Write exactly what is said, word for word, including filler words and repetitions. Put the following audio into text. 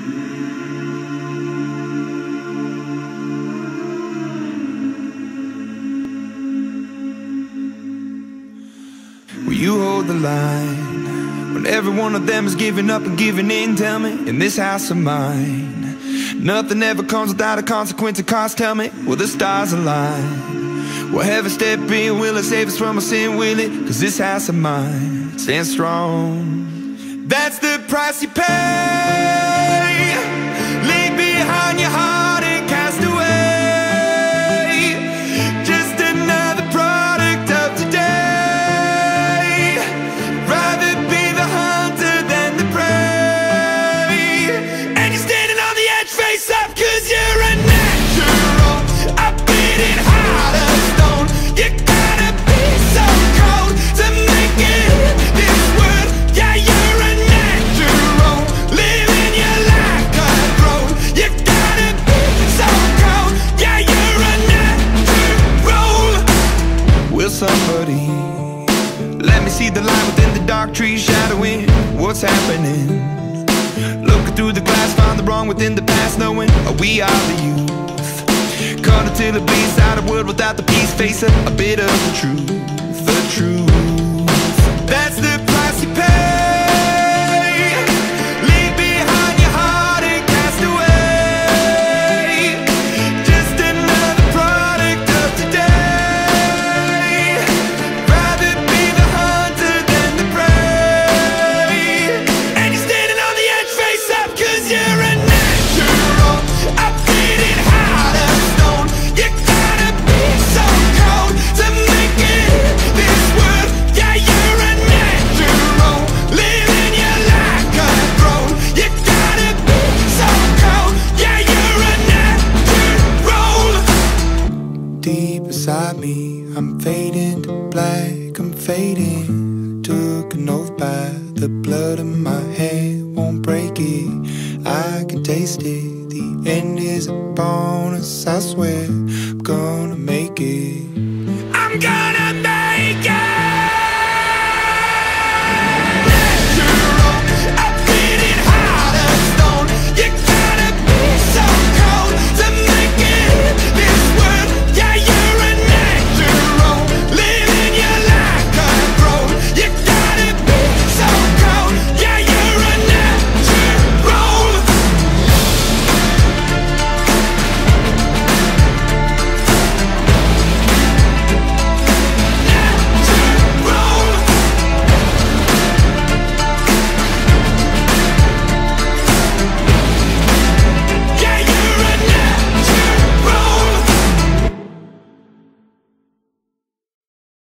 Will you hold the line when every one of them is giving up and giving in? Tell me, in this house of mine, nothing ever comes without a consequence and cost. Tell me, will the stars align? Will heaven step in? Will it save us from our sin? Will it? Cause this house of mine stands strong. That's the price you pay. Leave behind your heart and cast away. Just another product of today. Rather be the hunter than the prey. And you're standing on the edge, face up, cause you're a natural. I beat it hard as stone. You gotta be so cold to make it in this world. Yeah, you're a natural, living your life cutthroat. You gotta be so cold. Yeah, you're a natural. Will somebody let me see the light within the dark trees shadowing what's happening? Looking through the glass, find the wrong within the past, knowing we are the youth. Caught until it bleeds out a world without the peace. Face a, a bit of the truth, the truth. That's the price you pay. Leave behind your heart and cast away. Just another product of today. Rather be the hunter than the prey. And you're standing on the edge, face up, cause you're a natural. I beat it hard as stone. You gotta be so cold to make it in this world. Yeah, you're a natural, living your life cutthroat. You gotta be so cold. Yeah, you're a natural. Deep inside me, I'm fading to black, I'm fading. Took an oath by the blood in my hand, won't break it. I can taste it. The end is upon us, I swear I'm gonna make it.